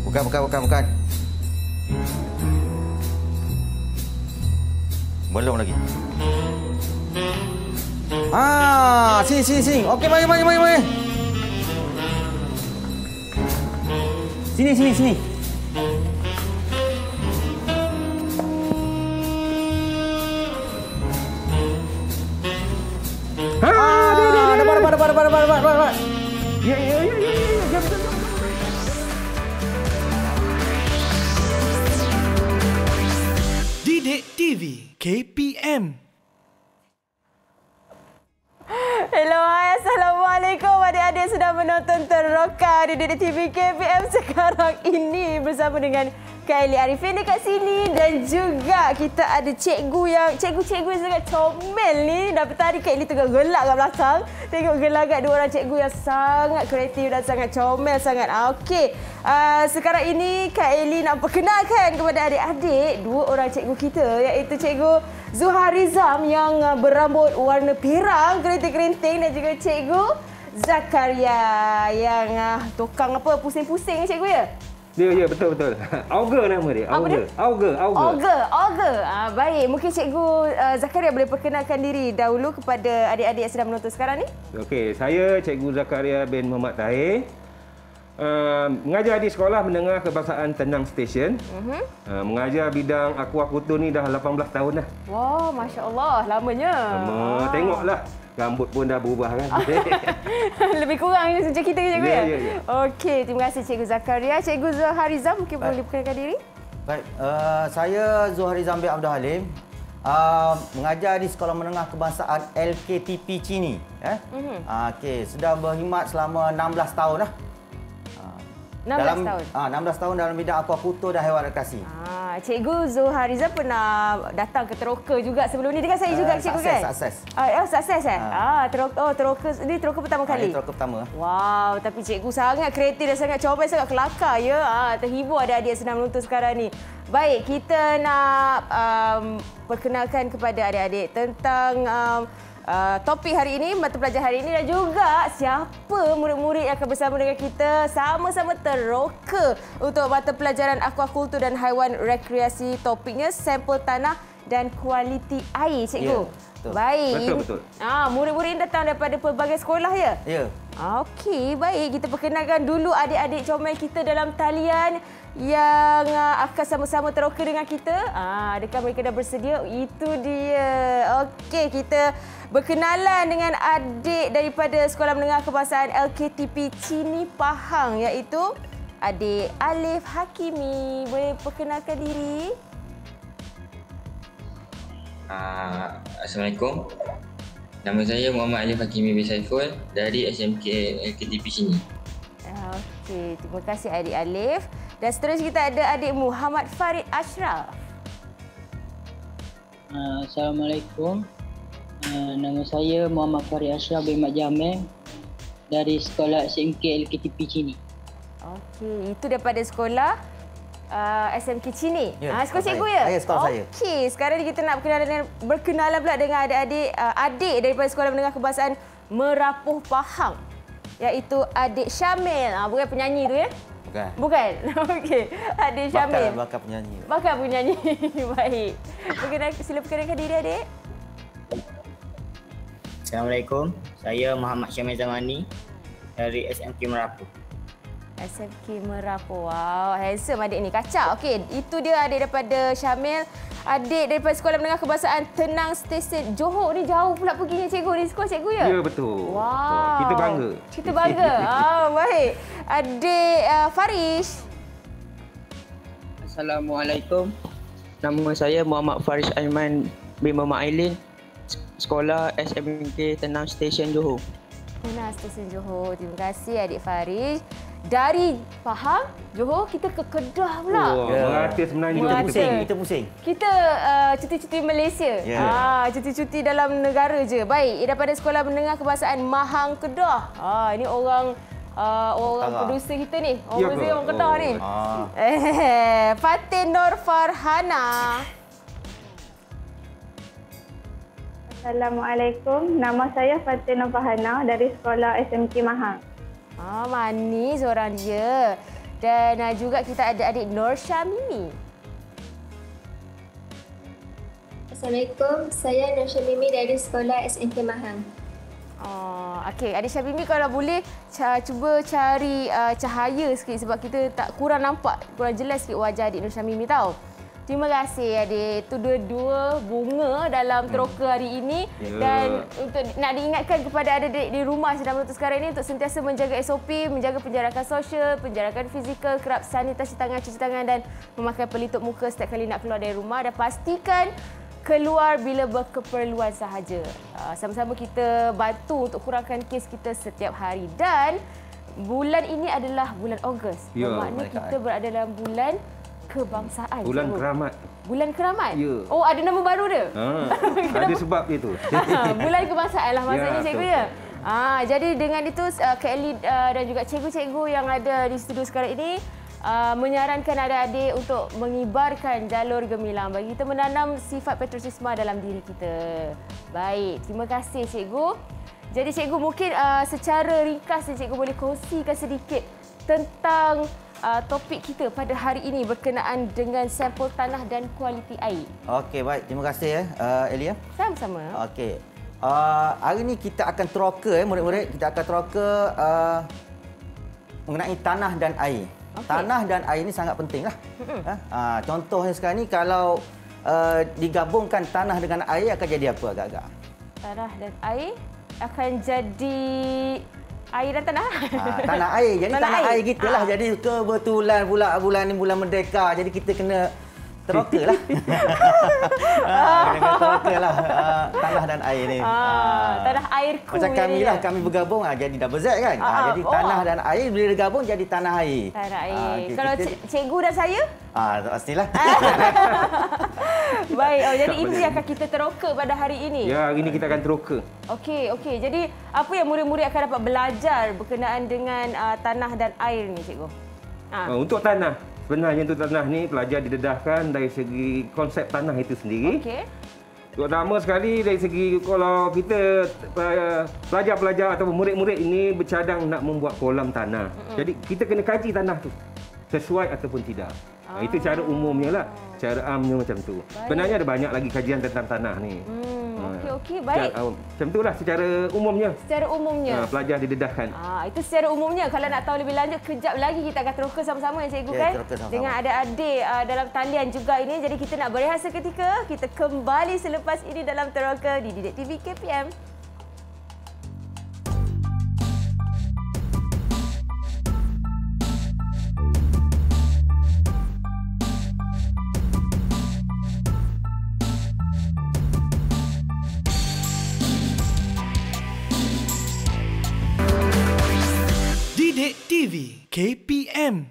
Bukan. Belum lagi. Sini. Okey, mari. Sini. Dapat. Ya. Didik TV KPM. Hello, Assalamualaikum adik-adik sedang menonton Teroka di Didik TV KPM sekarang ini bersama dengan Kak Eli Arifin dekat sini dan juga kita ada cikgu yang sangat comel ni. Dari tadi Kak Eli tengah gelak kat belakang. Tengok gelagat dua orang cikgu yang sangat kreatif dan sangat comel sangat. Okey. Sekarang ini Kak Eli nak perkenalkan kepada adik-adik dua orang cikgu kita iaitu Cikgu Zuharizam yang berambut warna pirang kerinting-kerinting dan juga Cikgu Zakaria yang tukang pusing-pusing cikgu ya? Ya, betul. Auger nama dia. Auger. Baik, mungkin Cikgu Zakaria boleh perkenalkan diri dahulu kepada adik-adik yang sedang menonton sekarang ni. Okey, saya Cikgu Zakaria bin Muhammad Tahir. Mengajar di Sekolah Menengah Kebangsaan Tenang Station. Mengajar bidang aquaculture ni dah 18 tahun dah. Wah, Masya Allah, lamanya. Lama, tengoklah. Rambut pun dah berubah kan. Lebih kurang macam kita ke cikgu ya? Ya. Okey, terima kasih Cikgu Zakaria. Cikgu Zuharizam mungkin boleh perkenalkan diri? Baik, saya Zuharizam bin Abdul Halim. Mengajar di Sekolah Menengah Kebangsaan LKTP Cini. Okey, sudah berkhidmat selama 16 tahun dah. 16 tahun? 16 tahun dalam bidang aquaculture dan haiwan rekreasi. Cikgu Zuharizam pernah datang ke Teroka juga sebelum ni dengan saya juga cikgu kan? Sukses. Sukses eh? Teroka ni Teroka pertama kali? Teroka pertama. Wow, tapi cikgu sangat kreatif dan sangat comel, sangat kelakar ya. Terhibur adik-adik yang sedang menonton sekarang ni. Baik, kita nak perkenalkan kepada adik-adik tentang topik hari ini, mata pelajaran hari ini dan juga siapa murid-murid yang akan bersama dengan kita sama-sama teroka untuk mata pelajaran aquaculture dan haiwan rekreasi. Topiknya sampel tanah dan kualiti air, cikgu. Betul. Baik. Betul. Murid-murid ini datang daripada pelbagai sekolah ya? Ya. Okey, baik. Kita perkenalkan dulu adik-adik comel kita dalam talian yang akan sama-sama teroka dengan kita. Adakah mereka dah bersedia? Itu dia. Okey, kita berkenalan dengan adik daripada Sekolah Menengah Kebangsaan LKTP Cini Pahang iaitu adik Alif Hakimi. Boleh perkenalkan diri? Assalamualaikum. Nama saya Muhammad Alif Hakimi bin Saiful dari SMK LKTP sini. Okey, terima kasih adik Alif. Dan seterusnya kita ada adik Muhammad Farid Ashraf. Assalamualaikum. Nama saya Muhammad Farid Ashraf bin Mat Jamil dari Sekolah SMK LKTP Cini. Okey, itu daripada sekolah SMK Cini. Ya, Sekolah cikgu ya? Ya, sekolah saya. Okey, sekarang ni kita nak berkenalan pula dengan adik daripada Sekolah Menengah Kebangsaan Merapuh Pahang iaitu adik Syamil. Bukan penyanyi tu ya? Bukan. Okey, adik Syamil. Bakat penyanyi. Bakat penyanyi. Baik. Sila perkenalkan diri adik. Assalamualaikum. Saya Muhammad Syamil Zamani dari SMK Merapu. SMK Merapu. Wow, handsome adik ni. Kacak. Okey, itu dia adik daripada Syamil. Adik daripada Sekolah Menengah Kebangsaan Tenang Station Johor. Ni jauh pula perginya cikgu. Ni sekolah cikgu ya? Ya, betul. Wow. Kita bangga. Kita bangga. Baik. Adik Farish. Assalamualaikum. Nama saya Muhammad Farish Aiman bin Muhammad Ailin. Sekolah SMK Tenang Station Johor. Tenang Station Johor. Terima kasih adik Farish. Dari Pahang, Johor, kita ke Kedah pula. Merata sebenarnya. Kita pusing. Kita cuti-cuti Malaysia. Ya. Cuti-cuti dalam negara je. Baik, daripada Sekolah Menengah Kebangsaan Mahang Kedah. Ini orang producer kita ni. Orang Kedah ni. Fatin Nur Farhana. Assalamualaikum. Nama saya Fatin Nur Farhana dari Sekolah SMK Mahang. Manis orang dia. Dan juga kita ada adik Nur Syamimi. Assalamualaikum, saya Nur Syamimi dari sekolah SMK Mahang. Okey, adik Syamimi kalau boleh cuba cari cahaya sikit sebab kita tak kurang nampak, kurang jelas sikit wajah adik Nur Syamimi tahu. Terima kasih adik. Itu dua bunga dalam teroka hari ini. Dan untuk nak diingatkan kepada adik-adik di rumah sedang menonton sekarang ini untuk sentiasa menjaga SOP, menjaga penjarakan sosial, penjarakan fizikal, kerap sanitasi tangan, cuci tangan dan memakai pelitup muka setiap kali nak keluar dari rumah dan pastikan keluar bila berkeperluan sahaja. Sama-sama kita bantu untuk kurangkan kes kita setiap hari. Dan bulan ini adalah bulan Ogos. Bermakna kita berada dalam bulan kebangsaan. Bulan Keramat. Bulan Keramat? Ya. Oh, ada nama baru dia? Ada sebab dia tu. Bulan kebangsaan lah maksudnya cikgu ya? Jadi dengan itu Kak Eli dan juga cikgu-cikgu yang ada di studio sekarang ini menyarankan adik-adik untuk mengibarkan jalur gemilang bagi kita menanam sifat patriotisme dalam diri kita. Baik, terima kasih cikgu. Jadi cikgu mungkin secara ringkas cikgu boleh kongsikan sedikit tentang topik kita pada hari ini berkenaan dengan sampel tanah dan kualiti air. Okey, baik. Terima kasih Eli. Sama-sama. Okey. Hari ini kita akan teroka murid-murid, kita akan teroka mengenai tanah dan air. Okay. Tanah dan air ini sangat pentinglah. Contohnya sekarang ni kalau digabungkan tanah dengan air akan jadi apa agak-agak? Tanah dan air akan jadi air dan tanah. Tanah air. Jadi tanah air kita lah. Jadi kebetulan pula bulan ni bulan Merdeka. Jadi kita kena teroka lah. Kena teroka lah tanah dan air ni. Tanah airku. Macam kami lah. Kami bergabung jadi double Z kan. Jadi tanah dan air bila bergabung jadi tanah air. Tanah air. Kalau cikgu dan saya? Tak pastilah. Baik. Jadi ini yang akan kita teroka pada hari ini. Ya, hari ini kita akan teroka. Okey. Jadi apa yang murid-murid akan dapat belajar berkenaan dengan tanah dan air ni cikgu? Untuk tanah. Sebenarnya untuk tanah ni pelajar didedahkan dari segi konsep tanah itu sendiri. Okey. Terutama sekali dari segi kalau kita pelajar-pelajar atau murid-murid ini bercadang nak membuat kolam tanah. Jadi kita kena kaji tanah tu sesuai ataupun tidak. Itu cara umumnya lah. Cara amnya macam tu. Sebenarnya ada banyak lagi kajian tentang tanah ni. Okey, baik. Macam itulah secara umumnya. Secara umumnya. Pelajar didedahkan. Itu secara umumnya. Kalau nak tahu lebih lanjut, kejap lagi kita akan teroka sama-sama ya cikgu kan? Sama-sama. Dengan adik-adik dalam talian juga ini. Jadi kita nak berehat seketika. Kita kembali selepas ini dalam teroka di Didik TV KPM. Didik TV KPM.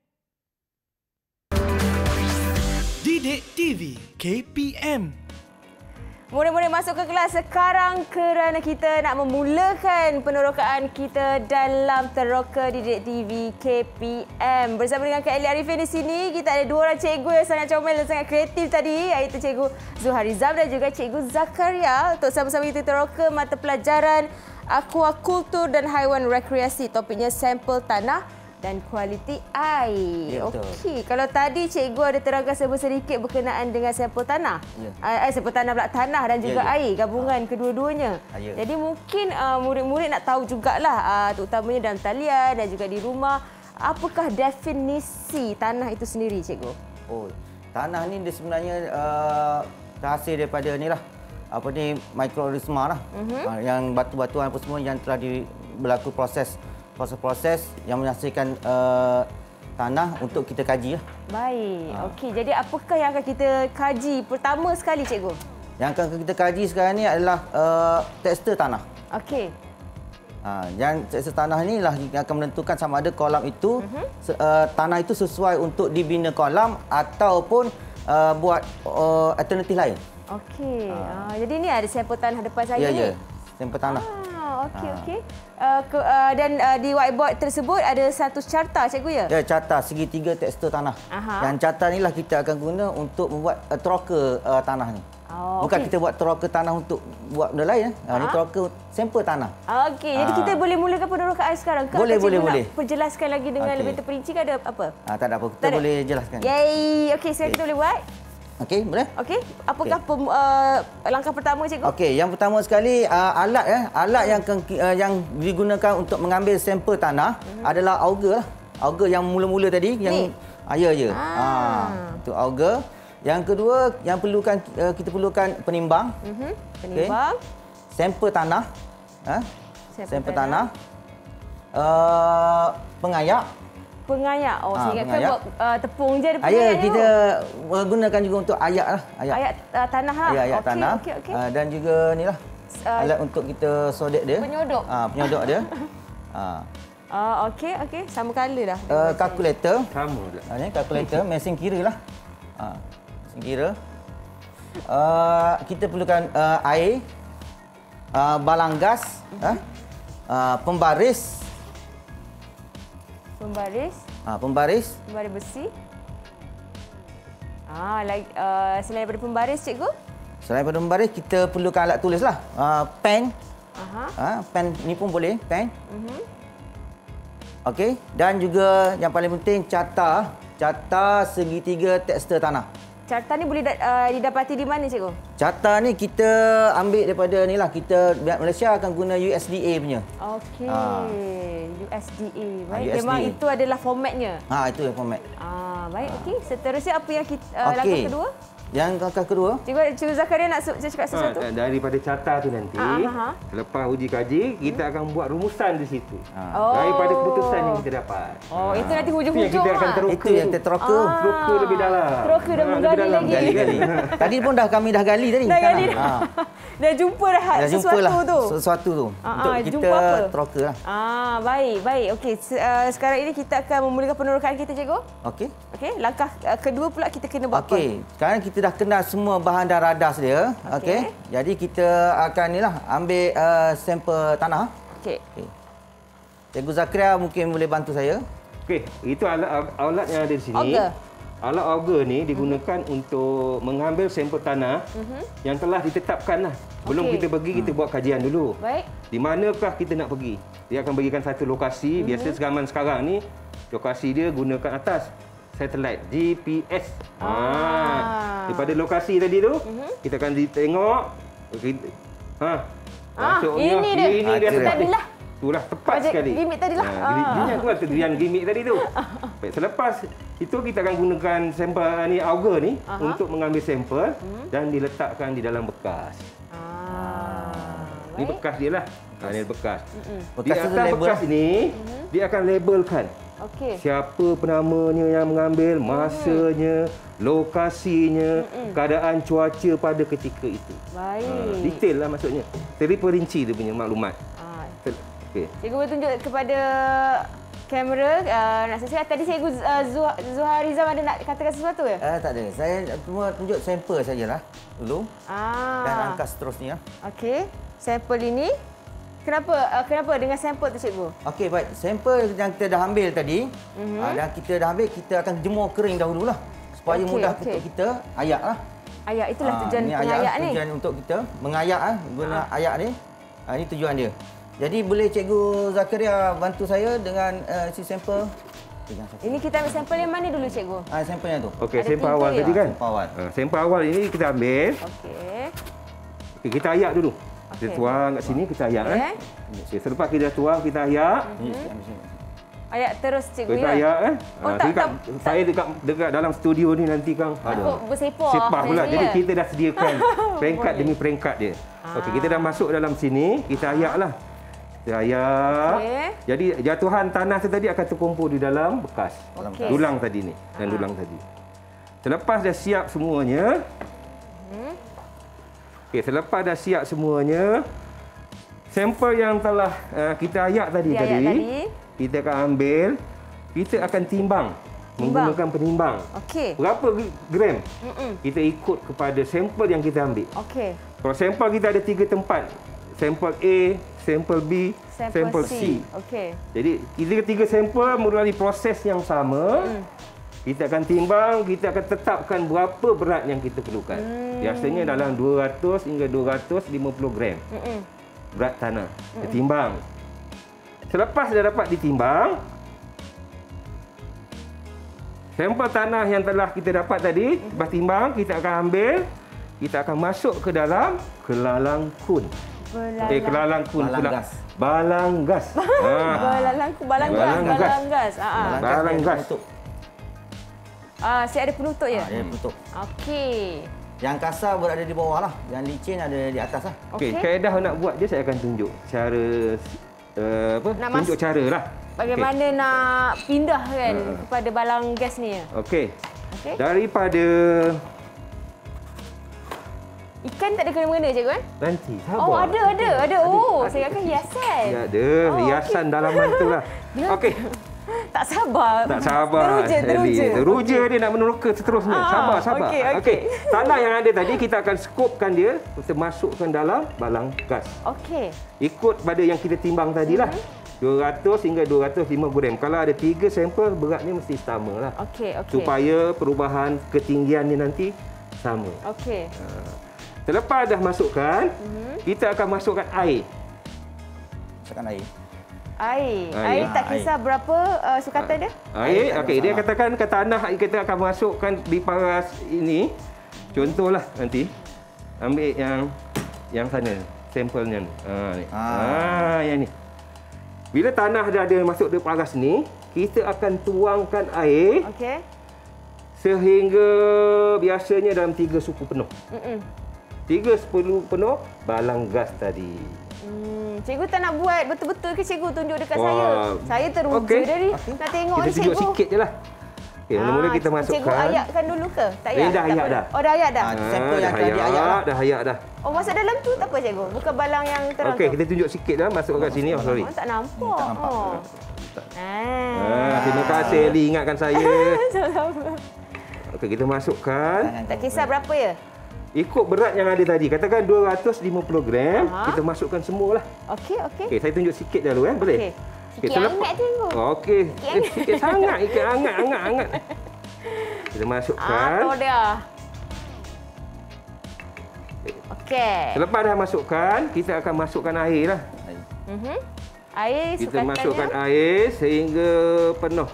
Didik TV KPM. Murid-murid masuk ke kelas sekarang kerana kita nak memulakan penerokaan kita dalam teroka Didik TV KPM. Bersama dengan Kak Eli Arifin di sini, kita ada dua orang cikgu yang sangat comel dan sangat kreatif tadi, iaitu Cikgu Zuharizam dan juga Cikgu Zakaria untuk sama-sama kita teroka mata pelajaran Aquakultur dan Haiwan Rekreasi. Topiknya sampel tanah dan kualiti air. Okey, kalau tadi cikgu ada terangkan sedikit berkenaan dengan sampel tanah. Sampel tanah pula, tanah dan juga air, gabungan kedua-duanya. Jadi mungkin murid-murid nak tahu jugalah terutamanya dalam talian dan juga di rumah, apakah definisi tanah itu sendiri cikgu? Tanah ni dia sebenarnya terhasil daripada inilah mikroorganisma lah. Yang batu-batuan apa semua yang telah berlaku proses yang menghasilkan tanah untuk kita kaji lah. Baik. Okey, jadi apakah yang akan kita kaji pertama sekali cikgu? Yang akan kita kaji sekarang ni adalah tekstur tanah. Okey. Yang tekstur tanah ni lah yang akan menentukan sama ada kolam itu tanah itu sesuai untuk dibina kolam ataupun buat alternatif lain. Okey. Jadi ni ada sampel tanah depan saya ni. Ya. Sampel tanah. Okey. Dan di whiteboard tersebut ada satu carta cikgu ya? Ya, carta segitiga tekstur tanah. Yang carta inilah kita akan guna untuk membuat teroka tanah ni. Bukan kita buat teroka tanah untuk buat benda lain. Ini teroka sampel tanah. Okey, jadi kita boleh mulakan penerokaan sekarang ke? Boleh. Nak perjelaskan lagi dengan lebih terperinci ke ada apa? Tak ada apa. Kita boleh jelaskan. Yay. Okey, sekarang kita boleh buat. Okey, boleh? Okey. Apakah langkah pertama, cikgu? Okey, yang pertama sekali alat yang digunakan untuk mengambil sampel tanah adalah auger. Auger yang mula-mula tadi yang itu auger. Yang kedua yang kita perlukan penimbang. Penimbang. Okay. Sampel tanah. Sampel tanah. Pengayak. Pengayak. Saya ingatkan buat tepung je ada pengayak. Kita gunakan juga untuk ayak lah. Ayak tanah lah. Ayak tanah. Okay. Dan juga ni lah. Alat untuk kita sodek dia. Penyodok. Penyodok dia. Okey. Sama color dah. Kalkulator. Sama dah. Ni kalkulator, mesin kira lah. Mesin kira. Kita perlukan air. Balang gas. Pembaris. Pembaris besi. Selain daripada pembaris, cikgu? Selain daripada pembaris, kita perlukan alat tulis lah. Pen. Pen ni pun boleh, pen. Okey. Dan juga yang paling penting carta segitiga tekstur tanah. Carta ni boleh didapati di mana, cikgu? Carta ni kita ambil daripada ni lah. Kita Malaysia akan guna USDA punya. Okey. USDA. Baik. USDA. Memang itu adalah formatnya. Itu yang format. Baik. Okey. Seterusnya apa yang kita langkah kedua? Yang langkah kedua. Cikgu Zakaria nak cakap sesuatu? Daripada carta tu nanti, lepas uji kaji, kita akan buat rumusan di situ. Daripada keputusan yang kita dapat. Itu nanti hujung-hujung. Kita akan teroka. Itu yang teroka. Teroka lebih dalam. Teroka dah menggali lagi. Tadi pun kami dah gali tadi. Dah jumpa dah sesuatu tu. Untuk kita teroka lah. Baik. Okey. Sekarang ini kita akan memulakan penerokaan kita, cikgu. Okey. Langkah kedua pula kita kena buat apa? Okey. Sekarang kita dah kenal semua bahan dan radas dia. Okey. Jadi kita akan ambil sampel tanah. Okey. Cikgu Zakaria mungkin boleh bantu saya. Okey, itu alat yang ada di sini. Alat auger ni digunakan untuk mengambil sampel tanah yang telah ditetapkan lah. Sebelum kita pergi, kita buat kajian dulu. Baik. Di manakah kita nak pergi? Dia akan bagikan satu lokasi. Biasa zaman sekarang ni, lokasi dia gunakan atas satellite, GPS. Daripada lokasi tadi tu, kita akan tengok. Maksudnya, ini dia tadi lah. Itulah tepat sekali. Gimik tadi lah. Gimik tadi tu. Baik, selepas itu kita akan gunakan sampel ni, auger ni untuk mengambil sampel dan diletakkan di dalam bekas. Ini bekas dia lah. Ini bekas. Di atas bekas ini, dia akan labelkan. Siapa penamanya yang mengambil, masanya, lokasinya, keadaan cuaca pada ketika itu. Baik. Detail lah maksudnya. Terperinci dia punya maklumat. Cikgu boleh tunjuk kepada kamera. Nak saya tadi cikgu Zuharizam ada nak katakan sesuatu ke? Tak ada. Saya cuma tunjuk sampel sajalah dulu. Dan angkat seterusnya. Okey. Sampel ini. Kenapa dengan sampel tu, cikgu? Okey, baik. Sampel yang kita dah ambil tadi, dan kita dah ambil, kita akan jemur kering dahululah supaya mudah untuk kita ayak lah. Ayak, itulah tujuan pengayak ni. Tujuan untuk kita mengayak guna ayak ni. Ini tujuan dia. Jadi boleh Cikgu Zakaria bantu saya dengan si sampel. Ini kita ambil sampel yang mana dulu, cikgu? Sampelnya tu. Okey, sampel awal tadi kan? Sampel awal ini kita ambil. Okey, kita ayak dulu. Kita tuang kat sini, kita ayak. Selepas kita tuang, kita ayak. Ayak terus, cikgu. Kita ayak. Saya dekat dalam studio ni nanti kan. Bersepah pula. Jadi kita dah sediakan peringkat demi peringkat dia. Okey, kita dah masuk dalam sini, kita ayak lah. Kita ayak. Jadi jatuhan tanah tadi akan terkumpul di dalam bekas. Dulang tadi ni dan dulang tadi. Selepas dah siap semuanya. Okey, selepas dah siap semuanya, sampel yang telah kita ayak tadi, kita akan ambil, kita akan timbang menggunakan penimbang. Okey. Berapa gram? Kita ikut kepada sampel yang kita ambil. Okey. Kalau sampel kita ada 3 tempat. Sampel A, sampel B, sampel C. Okey. Jadi, kita 3 sampel melalui proses yang sama. Kita akan timbang, kita akan tetapkan berapa berat yang kita perlukan. Biasanya dalam 200 hingga 250 gram berat tanah. Kita timbang. Selepas dah dapat ditimbang, sampel tanah yang telah kita dapat tadi, lepas timbang, kita akan ambil, kita akan masuk ke dalam kelalang kun. Kelalang kun pula. Balang gas. Balang gas. Balang gas. Saya ada penutup ya? Ada penutup. Okey. Yang kasar berada di bawah lah. Yang licin ada di atas lah. Okey, kaedah nak buat dia saya akan tunjuk cara tunjuk cara lah. Bagaimana nak pindah kan kepada balang gas ni? Okey. Daripada ikan tak ada kena-mengena cikgu kan? Nanti, sabar. Oh, ada. Oh, saya ingatkan hiasan. Ya, ada. Hiasan dalaman tu lah. Okey. Tak sabar. Teruja dia nak meneroka seterusnya. Sabar. Okey. Tanah yang ada tadi kita akan skopkan dia, kita masukkan dalam balang gas. Okey. Ikut pada yang kita timbang tadilah. 200 hingga 250 gram. Kalau ada 3 sampel, beratnya mesti sama lah. Okey. Supaya perubahan ketinggiannya nanti sama. Okey. Selepas dah masukkan, kita akan masukkan air. Masukkan air. Air tak kisah berapa sukatan dia? Air, okey. Dia katakan ke tanah kita akan masukkan di paras ini. Contohlah nanti ambil yang sana sampelnya. Yang ni. Bila tanah dah ada masuk di paras ni, kita akan tuangkan air. Okey. Sehingga biasanya dalam 3 suku penuh. 3 suku penuh balang gas tadi. Cikgu tak nak buat betul-betul ke cikgu tunjuk dekat saya? Saya teruja dari nak tengok kita ni cikgu. Kita tunjuk sikit je lah. Okey, mula-mula kita masukkan. Cikgu ayatkan dulu ke? Tak ayat? Dah ayat dah. Oh, dah ayat dah? Sampel yang tadi ayat dah. Dah ayat dah. Oh, masuk dalam tu tak apa cikgu? Bukan balang yang terang tu? Okey, kita tunjuk sikit dah masuk kat sini. Sorry. Tak nampak. Terima kasih Eli ingatkan saya. Sama-sama. Okey, kita masukkan. Tak kisah berapa ya? Ikut berat yang ada tadi. Katakan 250 gram. Kita masukkan semualah. Okey. Okey, saya tunjuk sikit dulu boleh? Okey. Sikit hangat cikgu. Okey. Sikit sangat. Sikit hangat. Kita masukkan. Tu dia. Okey. Selepas dah masukkan, kita akan masukkan air lah. Air kita masukkan air sehingga penuh.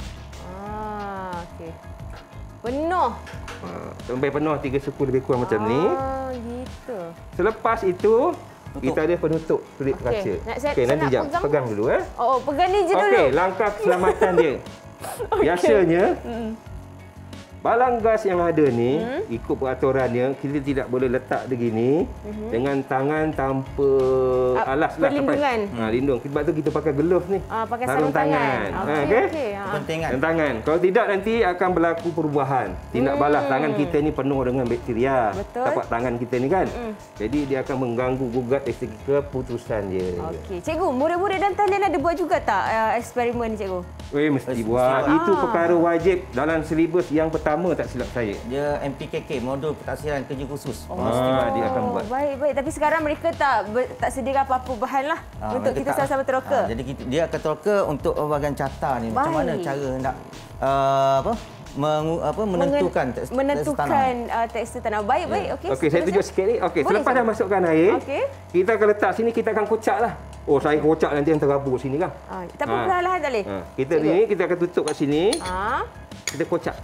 Okey. Penuh. Sampai penuh 3 suku lebih kurang macam ni. Gitu. Selepas itu kita ada penutup kulit kaca. Okey, nanti jap. Pegang dulu pegang ni je dulu. Okey, langkah keselamatan dia. Biasanya balang gas yang ada ni ikut peraturannya kita tidak boleh letak begini dengan tangan tanpa alas lah. Perlindungan. Lindung. Sebab tu kita pakai glove ni. Pakai sarung tangan. Okey. Penting kan? Tangan. Kalau tidak nanti akan berlaku perubahan. Tindak balas tangan kita ni penuh dengan bakteria. Tapak tangan kita ni kan. Jadi dia akan mengganggu gugat dari segi keputusan dia. Okey. Cikgu, murid-murid dan talian ada buat juga tak eksperimen ni cikgu? Mesti buat. Itu perkara wajib dalam silibus yang pertama tak silap saya. Dia MPKK, modul pentadbiran kerja khusus. Dia akan buat. Baik. Tapi sekarang mereka tak sediakan apa-apa bahan lah untuk kita sama-sama teroka. Jadi dia akan teroka untuk bahagian carta ni. Macam mana cara nak menentukan tekstur tanah. Baik. Okey, saya tunjuk sikit ni. Okey, selepas dah masukkan air, kita akan letak sini, kita akan kocak lah. Oh, saya kocak nanti yang terabur sini kan. Tak apa, perlahan-lahan tak boleh. Kita akan tutup kat sini. Kita kocak.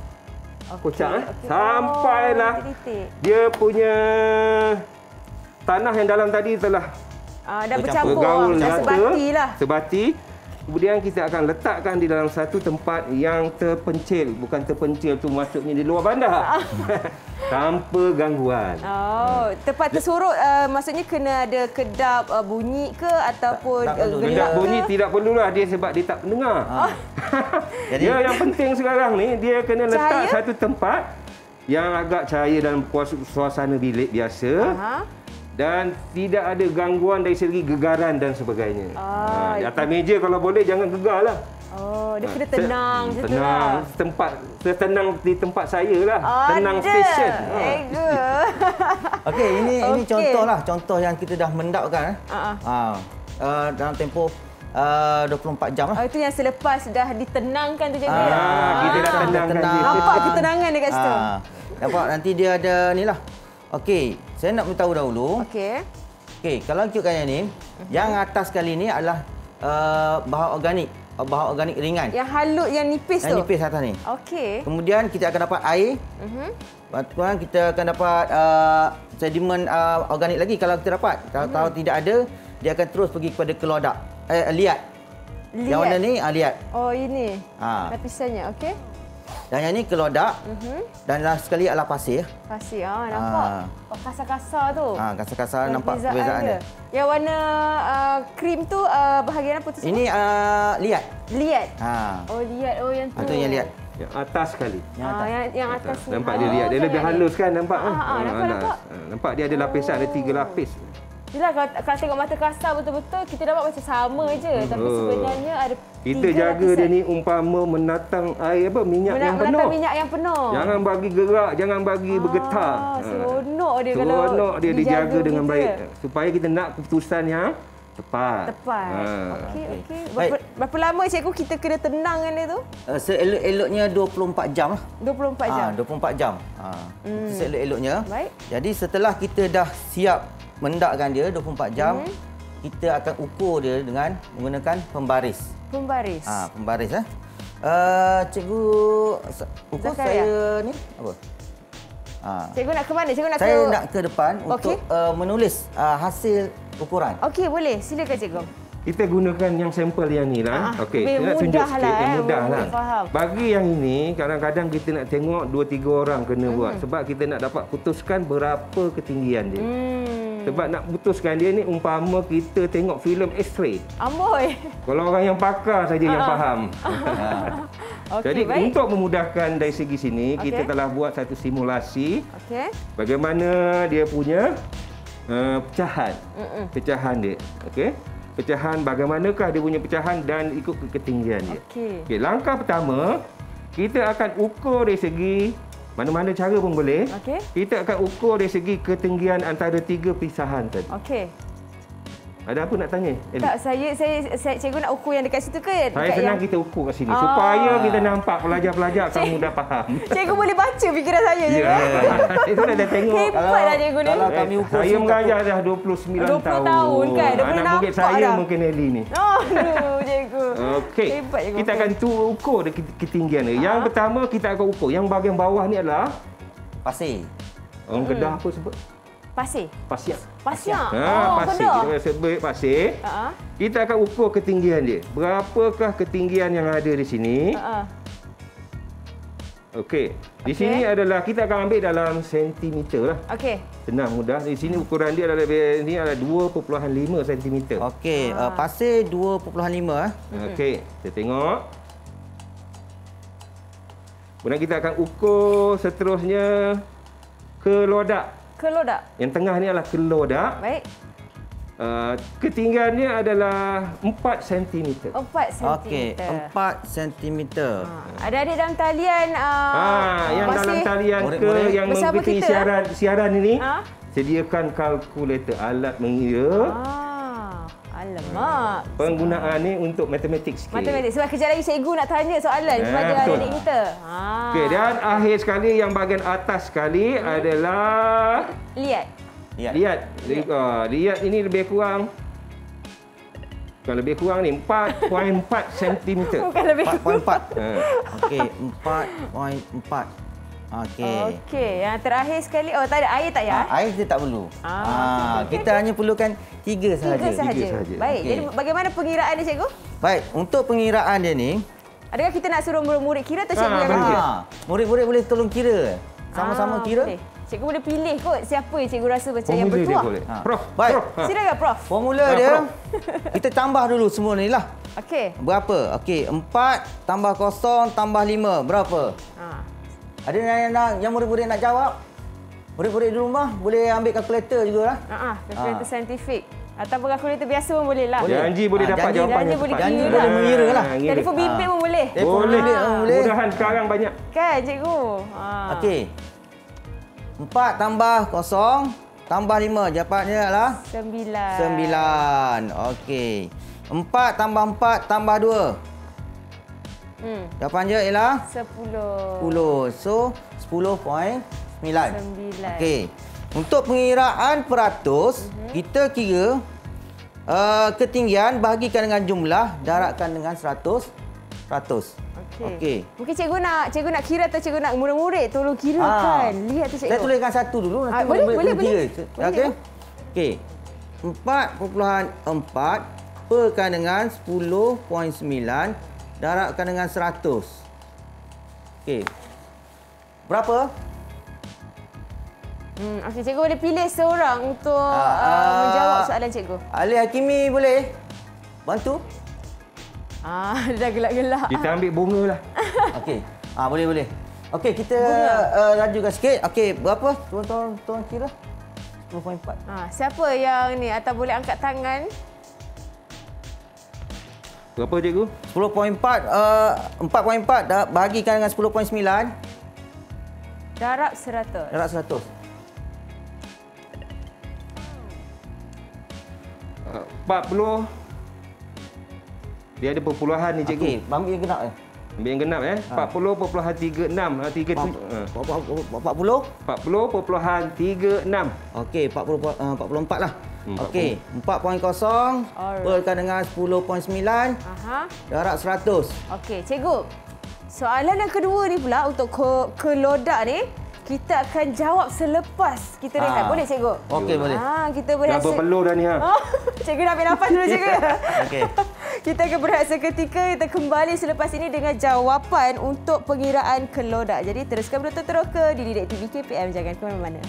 Sampailah dia punya tanah yang dalam tadi telah dah bercampur, dah sebati lah. Sebati. Kemudian kita akan letakkan di dalam satu tempat yang terpencil. Bukan terpencil tu maksudnya di luar bandar. Tanpa gangguan. Tempat tersorot maksudnya kena ada kedap bunyi ke ataupun kedap bunyi tidak perlulah dia sebab dia tak mendengar. Jadi yang penting sekarang ni dia kena letak satu tempat yang agak cahaya dalam suasana bilik biasa. Dan tidak ada gangguan dari segi gegaran dan sebagainya. Di atas meja kalau boleh jangan gegarlah. Dia kena tenang je tu lah. Tenang di tempat saya lah. Tenang stesen. Okey, ini contoh yang kita dah mendapkan. Dalam tempoh 24 jam lah. Itu yang selepas dah ditenangkan tu cikgu. Kita dah tenangkan dia. Nampak ketenangan dekat situ. Nampak nanti dia ada ni lah. Okey, saya nak beritahu dahulu. Okey, kalau ikutkan yang ni, yang atas kali ni adalah bahan organik. Bahan organik ringan. Yang halut, yang nipis tu? Yang nipis atas ni. Okey. Kemudian kita akan dapat air. Kemudian kita akan dapat sedimen organik lagi kalau kita dapat. Kalau tidak ada, dia akan terus pergi kepada kelodak. Liat. Yang warna ni liat. Oh, ini. Lapisannya, okey. Dan yang ni kelodak. Dan last sekali adalah pasir. Pasir, nampak. Kasar-kasar tu. Kasar-kasar nampak perbezaan dia. Yang warna krim tu bahagian apa tu? Ini liat. Liat. Oh, liat. Oh, yang tu. Itu yang liat. Yang atas sekali. Yang atas ni. Nampak dia liat. Dia lebih halus kan nampak? Nampak. Nampak dia ada lapisan, ada 3 lapis. Yelah, kalau tengok mata kasar betul-betul, kita dapat macam sama je. Tapi sebenarnya ada kita jaga dia ni umpama menatang air minyak yang penuh. Menatang minyak yang penuh. Jangan bagi gerak, jangan bagi bergetar. Seronok dia kalau dijaga dengan baik. Supaya kita nak keputusan yang tepat. Okey. Berapa lama cikgu kita kena tenangkan dia tu? Seelok-eloknya 24 jam lah. 24 jam? 24 jam. Itu seelok-eloknya. Baik. Jadi setelah kita dah siap mendakkan dia 24 jam, kita akan ukur dia dengan menggunakan pembaris. Pembaris? Pembaris. Cikgu ukur Zakaria. saya ni apa? Cikgu nak ke mana? Saya nak ke depan untuk menulis hasil ukuran. Okey, boleh. Silakan cikgu. Kita gunakan yang sampel yang ni lah. Okey, kita nak tunjuk sikit. Mudah lah. Bagi yang ini, kadang-kadang kita nak tengok 2-3 orang kena buat. Sebab kita nak dapat putuskan berapa ketinggian dia. Sebab nak putuskan dia ni umpama kita tengok filem X-ray. Amboi. Kalau orang yang pakar saja yang faham. Jadi baik. untuk memudahkan dari segi sini, kita telah buat satu simulasi. Bagaimana dia punya pecahan. Pecahan dia. Okey. Pecahan bagaimanakah dia punya pecahan dan ikut ketinggian dia. Okey, langkah pertama, kita akan ukur dari segi mana-mana cara pun boleh. Kita akan ukur dari segi ketinggian antara 3 pisahan tadi. Okey. Ada apa nak tanya? Tak, saya cikgu nak ukur yang dekat situ ke? Saya senang kita ukur kat sini supaya kita nampak pelajar-pelajar akan mudah faham. Cikgu boleh baca fikiran saya je. Itu dah tengok. Hebatlah cikgu ni. Kalau kami ukur saya mengajar dah 29 tahun. 20 tahun kan? Dah boleh anak nampak murid saya dah. mungkin Eli ni. Aduh, cikgu. Okey. Kita akan ukur ketinggian dia. Yang pertama kita akan ukur. Yang bahagian bawah ni adalah pasir. Orang Kedah apa sebut? Pasir. Pasir. Pasir. Pasir. Kita sebut pasir. Kita akan ukur ketinggian dia. Berapakah ketinggian yang ada di sini? Okey. Di sini adalah kita akan ambil dalam sentimeter lah. Okey. Senang, mudah. Di sini ukuran dia adalah 2.5 sentimeter. Okey, pasir 2.5 Okey, kita tengok. Kemudian kita akan ukur seterusnya kelodak. Kelodak. Yang tengah ni adalah kelodak. Baik. Ketinggiannya adalah 4 cm. 4 cm. Okey, 4 cm. Adik-adik dalam talian yang dalam talian yang mengikuti siaran ini, sediakan kalkulator, alat mengira. Alamak. Penggunaan ni untuk matematik sikit. Matematik. Sebab kejap lagi cikgu nak tanya soalan kepada adik kita. Okey, dan akhir sekali yang bahagian atas sekali adalah liat. Liat ini lebih kurang ni 4.4 cm. Bukan lebih kurang. 4.4. Okey, 4.4. Okey, yang terakhir sekali. Tak ada air tak ya? Air kita tak perlu. Kita hanya perlukan 3 sahaja. 3 sahaja. Baik, jadi bagaimana pengiraan dia cikgu? Baik, untuk pengiraan dia ni, adakah kita nak suruh murid kira atau cikgu yang kira? Murid-murid boleh tolong kira. Sama-sama kira. Boleh. Cikgu boleh pilih kot siapa yang cikgu rasa macam yang betul. Prof. Baik. Silakan Prof. Formula dia, kita tambah dulu semua ni lah. Okey. Berapa? Okey, 4 tambah 0 tambah 5. Berapa? Ada yang murid-murid nak jawab? Murid-murid di rumah boleh ambil kalkulator juga lah. Kalkulator saintifik. Ataupun kalkulator biasa pun boleh lah. Janji boleh dapat jawapan yang tepat. Janji boleh mengira lah. Telefon bimbit pun boleh. Boleh. Mudahan sekarang banyak. Kan cikgu? Okey. 4 tambah 0 tambah 5. Jawapannya adalah 9. Okey. 4 tambah 4 tambah 2. Jawapan dia ialah 10. 10. So, 10.9. 9. Okey. Untuk pengiraan peratus, kita kira ketinggian bahagikan dengan jumlah, darabkan dengan 100. Okey. Mungkin cikgu nak kira atau cikgu nak murid-murid tolong kirakan. Lihat tu cikgu. Saya tuliskan satu dulu, nanti boleh. okey. Okey. 4.4 perkan dengan 10.9 darabkan dengan 100. Okey. Berapa? Okey, cikgu boleh pilih seorang untuk menjawab soalan cikgu. Ahli Hakimi boleh bantu? Dia dah gelak-gelak. Kita ambil bunga lah. Okey. Boleh. Okey, kita lajukan sikit. Okey, berapa? Tuan kira. 10.4. Siapa yang ni atau boleh angkat tangan? Berapa cikgu? 10.4 4.4 bahagikan dengan 10.9 darab 100. darab 100. 40. Dia ada perpuluhan ni cikgu. Okey, ambil yang genap Ambil yang genap 40.36. 40.36. Okey, 44 lah. Okey, 4.0 perkan dengan 10.9 darab 100. Okey, cikgu. Soalan yang kedua ni pula untuk kelodak ni, kita akan jawab selepas kita rehat. Boleh cikgu? Okey, boleh. Kita berehat. Dah berpeluh dah ni Cikgu nak ambil nafas dulu cikgu. Okey. Kita akan berehat seketika. Kita kembali selepas ini dengan jawapan untuk pengiraan kelodak. Jadi teruskan menonton Teroka di Didik TV KPM. Jangan ke mana-mana.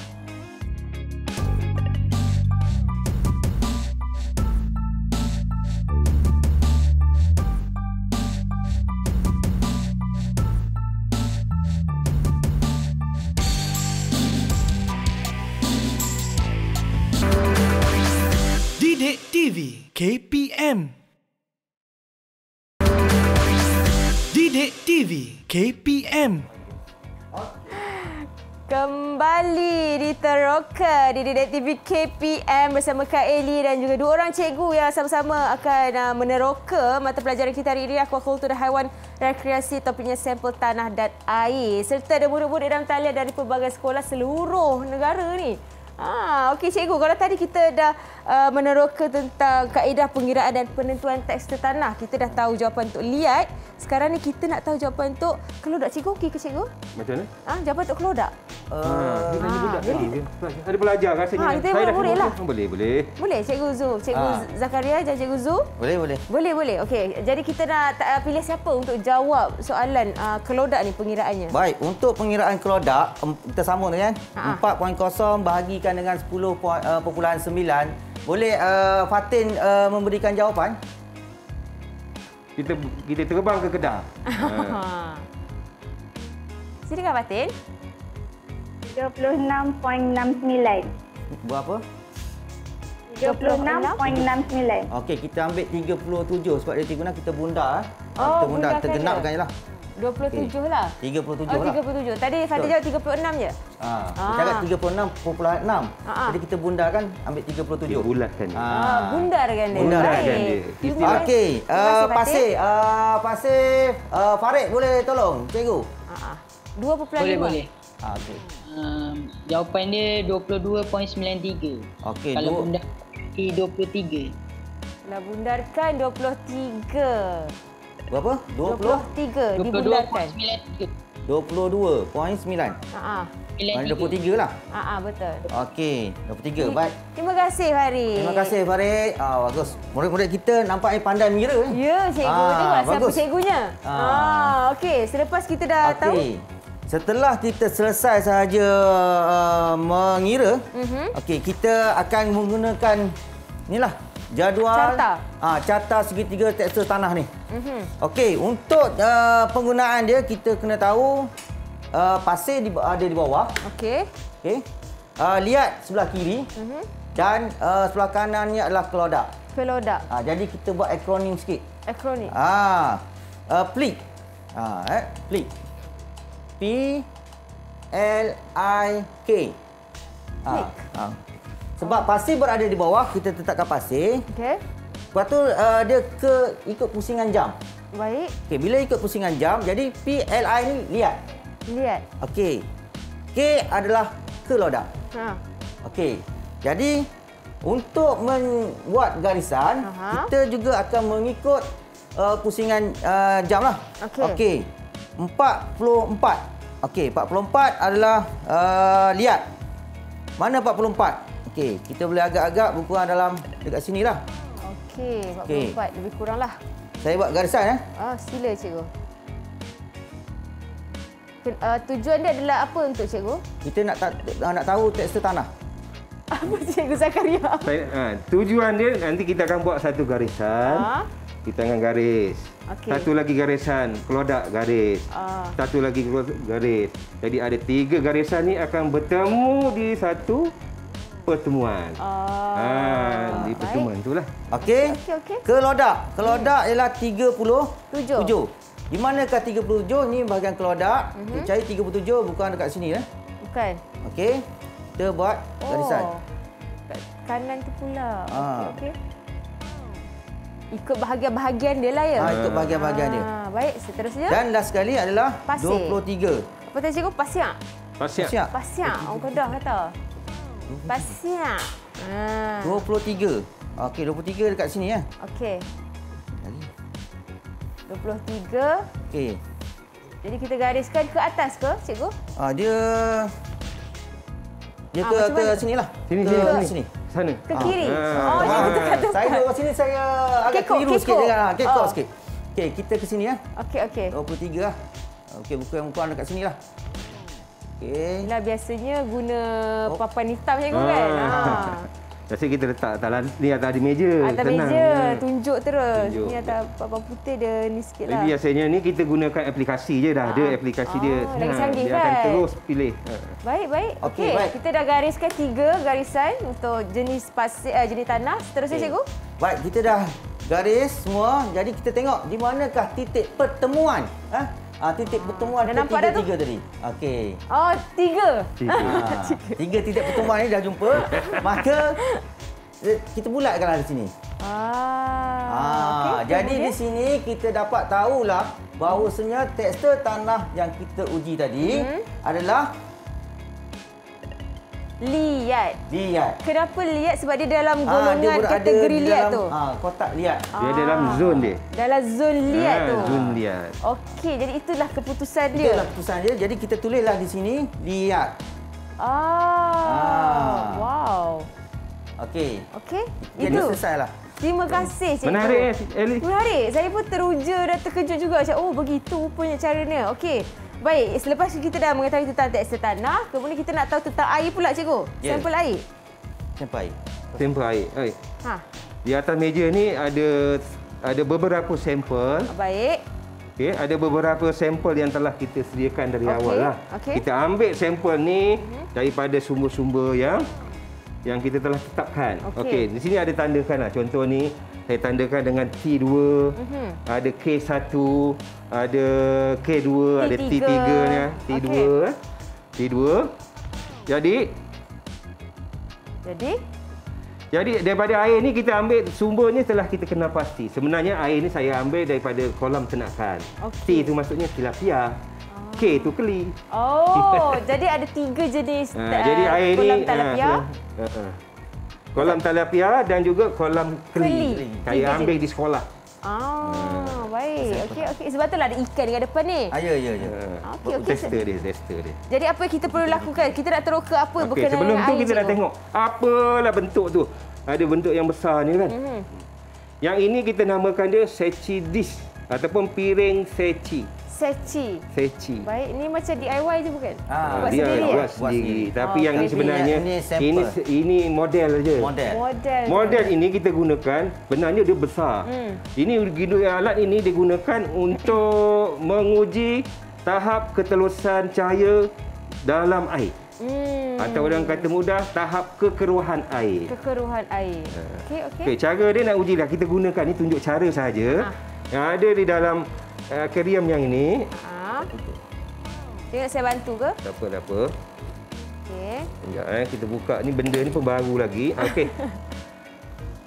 Didik TV KPM. Didik TV KPM. Kembali di Teroka di Didik TV KPM bersama Kak Eli dan juga dua orang cikgu yang sama-sama akan meneroka mata pelajaran kita hari ini, Aquakultur dan Haiwan Rekreasi, topiknya sampel tanah dan air. Serta ada murid-murid dalam talian dari pelbagai sekolah seluruh negara ni. Okey cikgu, kalau tadi kita dah meneroka tentang kaedah pengiraan dan penentuan tekstur tanah, kita dah tahu jawapan untuk liat. Sekarang ni kita nak tahu jawapan untuk kelodak. Cikgu okey ke cikgu? Macam mana? Jawapan untuk kelodak. Ada pelajar rasanya. Kita murid lah. Boleh. Boleh cikgu Zu, cikgu Zakaria dan cikgu Zu? Boleh. Okey, jadi kita nak pilih siapa untuk jawab soalan kelodak ni pengiraannya? Baik, untuk pengiraan kelodak kita sambung dengan 4.0 bahagikan dengan 10.9. Boleh Fatin memberikan jawapan? Kita terbang ke Kedah. Silakan Fatin. 36.69. Berapa? 36.69. Okey, kita ambil 37 sebab dia guna kita bundar. Kita bundar, tergenapkan je lah. 27 lah. 37 lah. 37. Tadi Fatin jawab 36 je? Kita cakap 36.6. Jadi kita bundarkan, ambil 37. Bulatkan dia. Bundarkan dia. Bundarkan dia. Okey, Pasir Farid boleh tolong cikgu? 2.5. Boleh. Okey. Jawapan dia 22.93. Okey. Kalau bundar 23. Kalau bundarkan 23. Berapa? 23 dibundarkan. 22.9. 23 lah. Betul. Okey, 23. Baik. Terima kasih Farid. Terima kasih Farid. Bagus. Murid-murid kita nampaknya pandai mengira. Ya, cikgu. Tengoklah siapa cikgunya. Okey, selepas kita dah tahu. Setelah kita selesai sahaja mengira, okey, kita akan menggunakan inilah jadual carta segitiga tekstur tanah ni. Okey, untuk penggunaan dia kita kena tahu pasir ada di bawah. Okey. Lihat sebelah kiri dan sebelah kanannya adalah kelodak. Jadi kita buat akronim sikit. Akronim. Plik. Plik. P-L-I-K. Sebab pasir berada di bawah, kita tetapkan pasir. Lepas tu dia ikut pusingan jam. Baik. Okey, bila ikut pusingan jam, jadi PLI ni liat. Liat. Okey. K adalah kelodak. Okey. Jadi untuk membuat garisan, kita juga akan mengikut pusingan jam lah. Okey. 44. Okey, 44 adalah liat. Mana 44? Okey, kita boleh agak-agak berkurang dalam dekat sinilah. Okey, 44 lebih kurang lah. Saya buat garisan Sila cikgu. Tujuan dia adalah apa untuk cikgu? Kita nak tahu tekstur tanah. Apa cikgu Zakaria? Tujuan dia nanti kita akan buat satu garisan. Kita akan garis. Satu lagi garisan, kelodak garis. Satu lagi garis. Jadi ada 3 garisan ni akan bertemu di satu pertemuan. Di pertemuan itulah. Okey. Kelodak ialah 37. Di manakah 37? Ni bahagian kelodak. Kita cari 37 bukan dekat sini Bukan. Okey. Kita buat garisan. Kat kanan tu pula. Okey. Ikut bahagian-bahagian dia lah ya. Ikut bahagian-bahagian dia. Baik, seterusnya. Dan last sekali adalah pasir. 23. Apa tadi cikgu? Pasiak. Pasiak. Orang Kedah kata. Pasiak. 23. Okey, 23 dekat sini Okey. 23. Okey. Jadi kita gariskan ke atas ke, cikgu? Dia ke sinilah. Sini. Sana. Ke kiri. Kita kata saya duduk sini saya agak keliru sikit dengan kekok sikit. Okey, kita ke sini Okey. 23 lah. Okey, bukan dekat sinilah. Okey. Yalah biasanya guna papan hitam cikgu kan. Biasa kita letak ni atas di meja. Atas meja, tunjuk terus. Ni atas papan putih dia ni sikitlah. Jadi biasanya ni kita gunakan aplikasi je dah. Ada aplikasi dia. Lagi canggih dia kan? akan terus pilih. Baik. Okey. Kita dah gariskan 3 garisan untuk jenis pasir, jenis tanah. Seterusnya cikgu. Baik, kita dah garis semua. Jadi kita tengok di manakah titik pertemuan. Titik pertemuan ketiga tadi. Okey. 3. 3 titik pertemuan ni dah jumpa. Maka kita bulatkanlah di sini. Okey. Jadi di sini kita dapat tahulah bahawasanya tekstur tanah yang kita uji tadi adalah liat. Kenapa liat? Sebab dia dalam golongan dia kategori liat tu. Kotak liat. Dia dalam zon dia. Dalam zon liat tu. Zon liat. Okey, jadi itulah keputusan dia. Itulah keputusan dia. Jadi kita tulislah di sini liat. Wow. Okey. Itu selesailah. Terima kasih cikgu. Menarik Elly. Menarik. Saya pun teruja dan terkejut juga. Macam, begitu rupanya caranya. Okey. Baik, selepas kita dah mengetahui tentang tekstur tanah, kemudian kita nak tahu tentang air pula cikgu. Sampel air. Sampel air. Di atas meja ni ada beberapa sampel. Baik. Okey, ada beberapa sampel yang telah kita sediakan dari awal lah. Kita ambil sampel ni daripada sumber-sumber yang kita telah tetapkan. Okey, di sini ada tandakan lah. Contoh ni saya tandakan dengan T2, ada K1, ada K2, ada T3 nya, T2. Jadi daripada air ni kita ambil sumbernya telah kita kenal pasti. Sebenarnya air ni saya ambil daripada kolam ternakan. T itu maksudnya tilapia. K itu keli. Jadi ada 3 jenis jadi air kolam ni, tilapia. Kolam tilapia dan juga kolam keli. Saya ambil di sekolah. Baik. Okey. Sebab itulah ada ikan dekat depan ni. Ya. Okey. Tester dia. Jadi apa yang kita perlu lakukan? Kita nak teroka apa berkenaan sebelum dengan tu air, kita nak tengok apalah bentuk tu. Ada bentuk yang besar ni kan. Yang ini kita namakan dia seci dish ataupun piring seci. Seci. Baik, ini macam DIY je bukan? Buat sendiri. Tapi yang ni sebenarnya ini model je. Model ini kita gunakan, benarnya dia besar. Ini alat ini digunakan untuk menguji tahap ketelusan cahaya dalam air. Atau orang kata mudah, tahap kekeruhan air. Okey, cara dia nak uji dah. Kita gunakan ni tunjuk cara saja. Yang ada di dalam aquarium yang ini. Tengok saya bantu ke? Tak apa. Okey. Sekejap kita buka ni, benda ni pun baru lagi. Okey.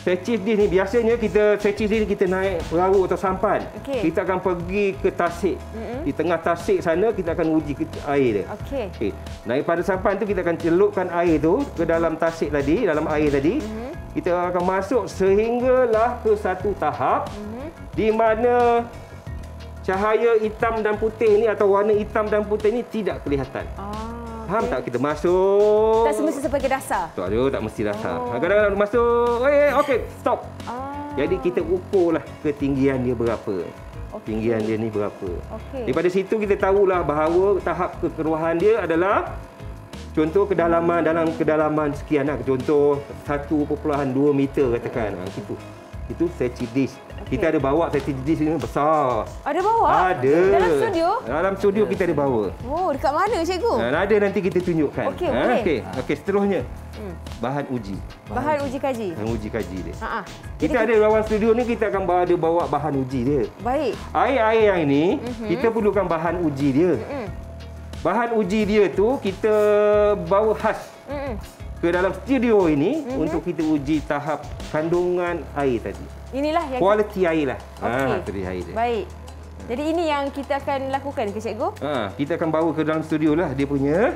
Searching dish ni biasanya searching dish kita naik perahu atau sampan. Kita akan pergi ke tasik. Di tengah tasik sana kita akan uji air dia. Daripada sampan tu kita akan celupkan air tu ke dalam tasik tadi, dalam air tadi. Kita akan masuk sehinggalah ke satu tahap di mana cahaya hitam dan putih ni atau warna hitam dan putih ni tidak kelihatan. Faham tak? Kita masuk. Tak semestinya sampai ke dasar. Tak mesti dasar. Kadang-kadang masuk, okey, stop. Jadi kita ukurlah ketinggian dia berapa. Tinggian dia ni berapa. Daripada situ kita tahulah bahawa tahap kekeruhan dia adalah contoh kedalaman dalam kedalaman sekian lah. Contoh 1.2 meter katakan. Itu searching dish. Kita ada bawa searching dish ni besar. Ada bawa? Ada. Dalam studio? Dalam studio kita ada bawa. Oh, dekat mana cikgu? Ada nanti kita tunjukkan. Okey, seterusnya. Bahan uji. Bahan uji kaji. Bahan uji kaji dia. Kita ada dalam studio ni kita akan bawa bahan uji dia. Baik. Air-air yang ini kita perlukan bahan uji dia. Bahan uji dia tu kita bawa khas ke dalam studio ini untuk kita uji tahap kandungan air tadi. Inilah yang kualiti air lah. Tadi air dia. Baik. Jadi ini yang kita akan lakukan ke cikgu? Kita akan bawa ke dalam studio lah dia punya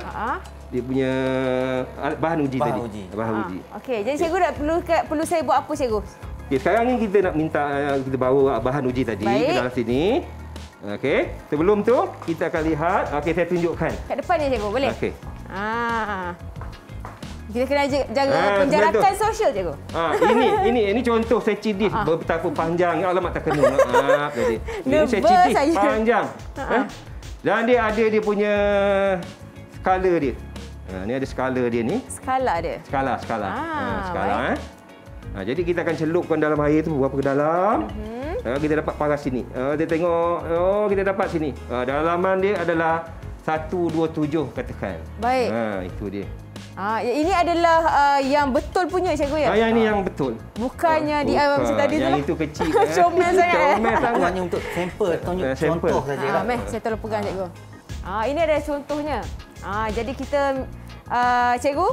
bahan uji tadi. Bahan uji. Okey, jadi cikgu dah perlu saya buat apa cikgu? Sekarang ni kita nak minta kita bawa bahan uji tadi ke dalam sini. Okey, sebelum tu kita akan lihat. Okey, saya tunjukkan. Kat depan ni cikgu, boleh? Okey. Kita kena jaga penjarakan sosial cikgu. Ini contoh searching dish betapa panjang. Alamak tak kena. Maaf tadi. Ini searching dish panjang. Dan dia ada dia punya skala dia. Ni ada skala dia ni. Skala dia. Skala. Jadi kita akan celupkan dalam air tu berapa ke dalam. Kita dapat paras sini. Dia tengok, kita dapat sini. Dalaman dia adalah 127 katakan. Baik. Itu dia. Ini adalah yang betul punya cikgu ya? Yang ini yang betul. Bukannya di macam tadi tu. Yang itu kecil. Comel sangat. Comel sangat. Hanya untuk sampel, contoh saja. Saya tolong pegang cikgu. Ini adalah contohnya. Jadi kita cikgu,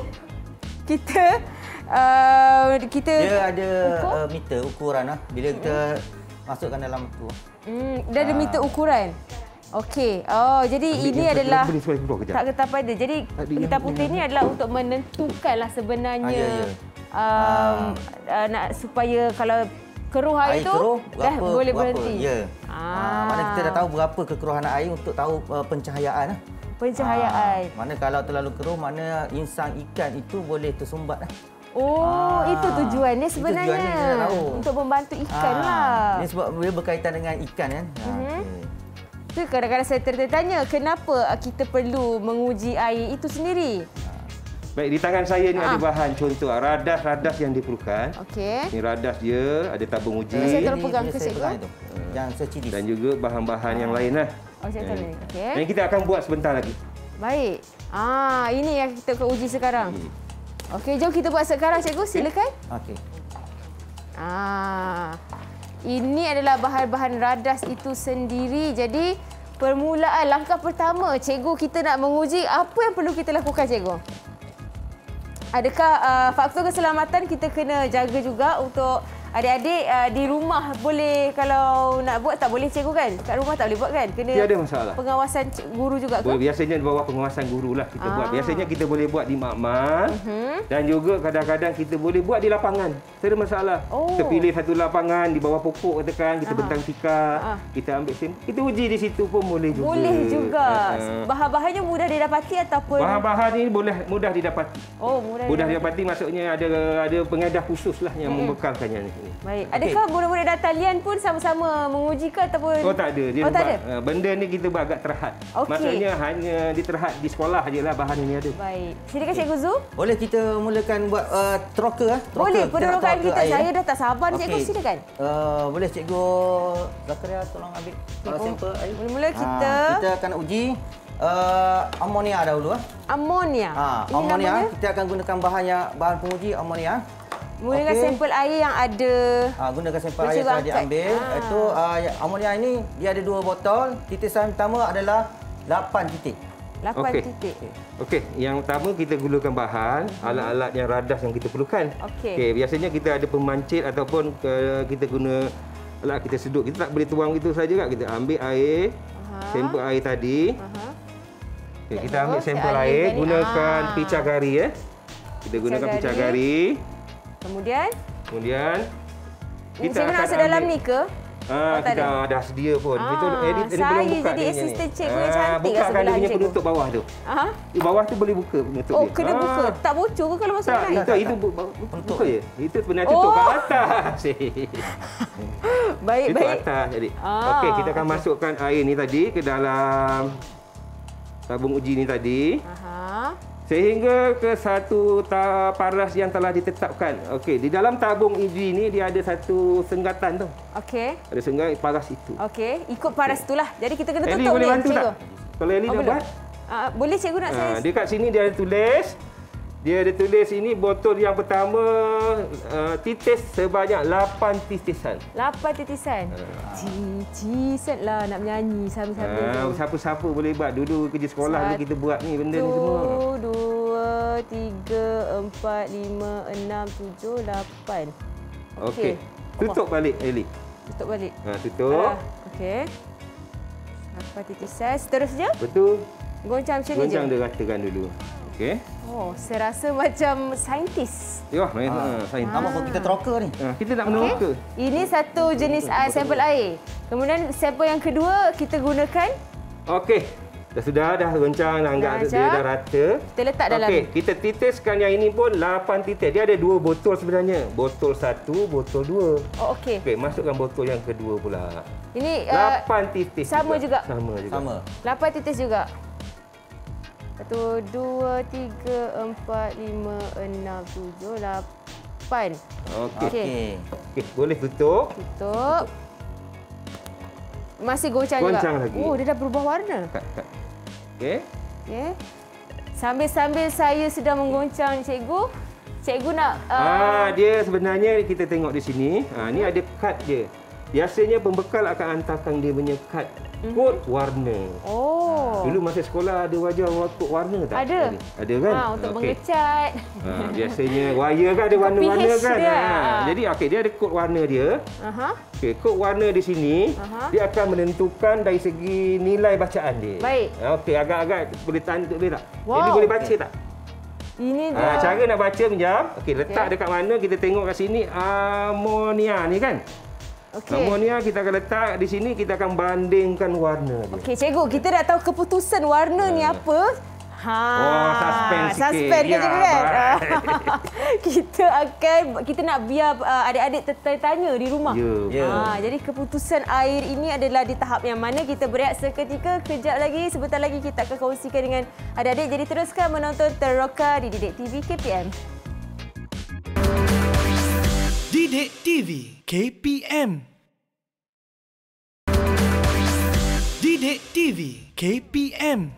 kita dia ada meter ukuran bila kita masukkan dalam tu. Dia ada meter ukuran. Okey. Jadi ini adalah tak getah pada. Jadi hitam putih ini adalah untuk menentukanlah sebenarnya nak supaya kalau keruh air tu dah boleh berhenti. Ya. Mana kita dah tahu berapa kekeruhan air untuk tahu pencahayaan. Mana kalau terlalu keruh, mana insang ikan itu boleh tersumbat. Itu tujuannya sebenarnya. Untuk membantu ikan lah. Ini sebab dia berkaitan dengan ikan kan. Itu kadang-kadang saya tertanya kenapa kita perlu menguji air itu sendiri. Baik, di tangan saya ni ada bahan contoh radas yang diperlukan. Ini radas dia, ada tabung uji. Saya tolong pegang ke cikgu. Yang searching dish. Dan juga bahan-bahan yang lain lah. Yang kita akan buat sebentar lagi. Baik. Ini yang kita akan uji sekarang. Okey, jom kita buat sekarang cikgu, silakan. Okey. Ini adalah bahan-bahan radas itu sendiri. Jadi, permulaan langkah pertama, cikgu kita nak menguji apa yang perlu kita lakukan, cikgu? Adakah faktor keselamatan kita kena jaga juga untuk adik-adik di rumah boleh kalau nak buat tak boleh cikgu kan? Kat rumah tak boleh buat kan? Kena tiada masalah. Pengawasan guru juga ke? Biasanya di bawah pengawasan guru lah kita buat. Biasanya kita boleh buat di makmal dan juga kadang-kadang kita boleh buat di lapangan. Tiada masalah. Kita pilih satu lapangan di bawah pokok katakan, kita bentang tikar, kita ambil kita uji di situ pun boleh juga. Boleh juga. Bahan-bahannya mudah didapati ataupun bahan-bahan ini boleh mudah didapati. Mudah didapati maksudnya ada pengedah khusus lah yang membekalkannya ni. Baik. Adakah budak-budak dan talian pun sama-sama menguji ke ataupun? Tak ada. Dia tak ada. Benda ni kita agak terhad. Maksudnya hanya diterhad di sekolah ajalah bahan ini ada. Baik. Silakan Cikgu Zu. Boleh kita mulakan buat troker. Boleh. Penerokan kita. Saya dah tak sabar Cikgu. Silakan. Boleh Cikgu Zakaria tolong ambil sampel air. Mula-mula kita akan uji amonia dahulu. Amonia. Amonia kita akan gunakan bahan penguji amonia. Menggunakan sampel air yang ada. Gunakan sampel air yang telah diambil. Itu amonia ini dia ada 2 botol. Titisan pertama adalah 8 titik. 8 titik. Okey, yang pertama kita gunakan bahan, alat-alat yang radas yang kita perlukan. Okey, biasanya kita ada pemancit ataupun kita guna alat kita sedut. Kita tak boleh tuang gitu saja kan. Kita ambil air, sampel air tadi. Okey, kita ambil sampel air, gunakan picagari ya. Kita gunakan picagari. Kemudian kita akan ambil dalam ni ke? Kita dah sedia pun. Itu edit saya belum buka jadi assistant cikgu yang cantik buka kan dia punya penutup bawah tu. Di bawah tu boleh buka penutup dia. Kena buka. Tak bocor ke kalau masuk dalam? Itu buka je. Itu sebenarnya tutup kat atas. Baik. Itu atas jadi. Okey, kita akan masukkan air ni tadi ke dalam tabung uji ni tadi. Sehingga ke satu paras yang telah ditetapkan. Okey, di dalam tabung uji ni dia ada satu senggatan tu. Okey. Ada senggat paras itu. Okey, ikut paras itulah. Jadi kita kena tutup Eli boleh bantu cikgu. tak? Kalau Eli nak buat? Boleh cikgu nak saya. Dia kat sini dia ada tulis. Dia ada tulis ini botol yang pertama titis sebanyak 8 titisan. 8 titisan. Titisan lah nak menyanyi sambil-sambil. Siapa-siapa boleh buat. Dulu kerja sekolah kita buat ni benda ni semua. 1, 2, 3, 4, 5, 6, 7, 8. Okey. Tutup balik Eli. Tutup balik. Tutup. Okey. 8 titisan. Seterusnya? Betul. Goncang macam ni je. Goncang dia ratakan dulu. Okey. Saya rasa macam saintis. Ya, saintis. Nama pun kita troker ni. Kita nak meneroka. Ini satu jenis sampel air. Kemudian sampel yang kedua kita gunakan. Okey. Dah goncang, anggap dia dah rata. Kita letak dalam. Okey, kita titiskan yang ini pun 8 titis. Dia ada 2 botol sebenarnya. Botol 1, botol 2. Okey. Okey, masukkan botol yang kedua pula. Ini 8 titis. Sama juga. Sama. 8 titis juga. 1, 2, 3, 4, 5, 6, 7, 8. Okey. Boleh tutup. Tutup. Masih goncang juga. Goncang lagi. Dia dah berubah warna. Okey. Sambil-sambil saya sedang menggoncang cikgu nak dia sebenarnya kita tengok di sini. Ni ada kad dia. Biasanya pembekal akan hantarkan dia punya kad kod warna. Dulu masa sekolah ada wajar kod warna tak? Ada kan? Untuk mengecat. Biasanya wire kan ada warna-warna kan. Jadi dia ada kod warna dia. Okey, kod warna di sini dia akan menentukan dari segi nilai bacaan dia. Baik. Okey, agak-agak boleh tanduk boleh tak? Ini boleh baca tak? Ini dia. Cara nak baca menjam. Okey, letak dekat mana kita tengok kat sini amonia ni kan. Amonia kita akan letak di sini, kita akan bandingkan warna dia. Okey, cikgu, kita dah tahu keputusan warna ni apa. Suspense sikit. Suspense kan cikgu kan? Kita nak biar adik-adik tertanya di rumah. Jadi keputusan air ini adalah di tahap yang mana. Kita berehat seketika, sebentar lagi kita akan kongsikan dengan adik-adik. Jadi teruskan menonton Teroka di Didik TV KPM. Didik TV KPM. Didik TV KPM.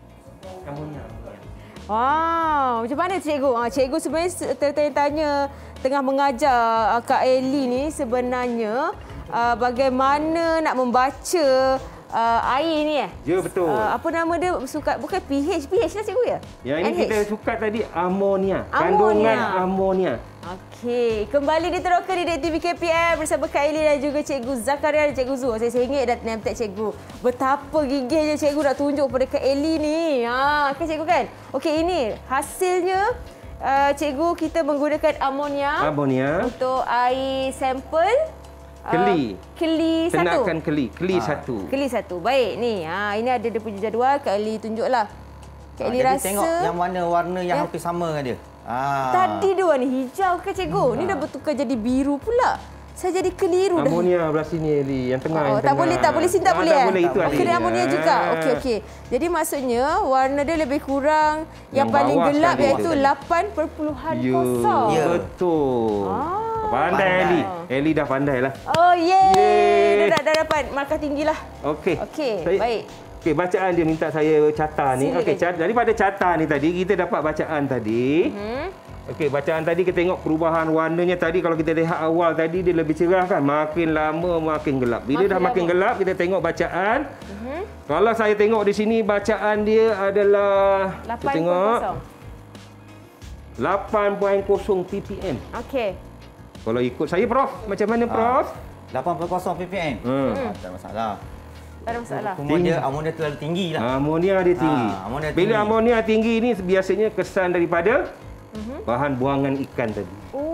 Macam mana cikgu? Cikgu sebenarnya tertanya-tanya tengah mengajar Kak Eli ni sebenarnya bagaimana nak membaca air ni Ya, betul. Apa nama dia? Bukan pH lah cikgu ya? Yang ini kita suka tadi amonia. Kandungan amonia. Okey, kembali di Teroka di Didik TV KPM bersama Kak Eli dan juga Cikgu Zakaria dan Cikgu Zu. Saya sengit dah name tag cikgu. Betapa gigihnya cikgu nak tunjuk pada Kak Eli ni. Kan cikgu kan? Okey, ini hasilnya cikgu kita menggunakan amonia untuk air sampel keli 1. Kenakan keli 1. Keli 1. Baik ni. Ini ada dia punya jadual. Kak Eli tunjuklah. Kak Eli rasa tengok yang mana warna yang hampir sama dengan dia. Tadi dia warna hijau ke cikgu? Ni dah bertukar jadi biru pula. Saya jadi keliru dah. Amonia belah sini Eli, yang tengah. Tak boleh sini tak boleh. Tak boleh itu ada. Kena amonia juga. Okey. Jadi maksudnya warna dia lebih kurang yang paling gelap iaitu 8.0. Ya, betul. Pandai Eli. Eli dah pandai lah. Dia dah dapat markah tinggilah. Okey. Baik. Okey, bacaan dia minta saya catat ni. Okey, daripada catat ni tadi kita dapat bacaan tadi. Okey, bacaan tadi kita tengok perubahan warnanya tadi. Kalau kita lihat awal tadi dia lebih cerah kan. Makin lama makin gelap. Bila dah makin gelap kita tengok bacaan. Kalau saya tengok di sini bacaan dia adalah 8.0 ppm. Okey. Kalau ikut saya Prof, macam mana Prof? 8.0 ppm. Tak masalah. Tak ada masalah. Amonia terlalu tinggi lah. Amonia dia tinggi. Bila amonia tinggi ni biasanya kesan daripada bahan buangan ikan tadi.